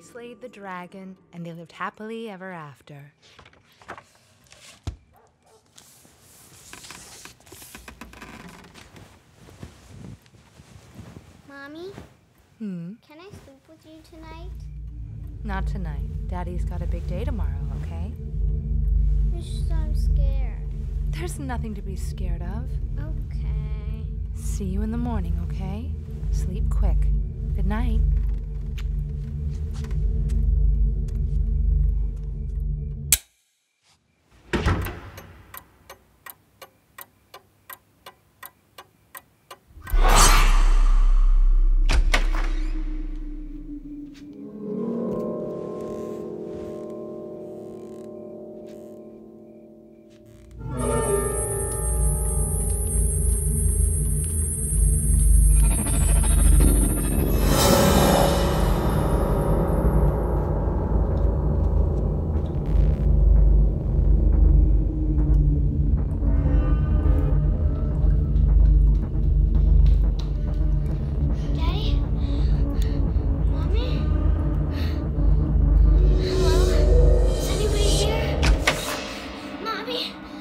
slayed the dragon, and they lived happily ever after. Mommy? Can I sleep with you tonight? Not tonight. Daddy's got a big day tomorrow, okay? It's just I'm scared. There's nothing to be scared of. Okay. See you in the morning, okay? Sleep quick. Good night. Mommy?